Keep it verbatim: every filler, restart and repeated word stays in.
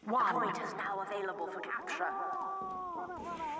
One. The point is now available for capture.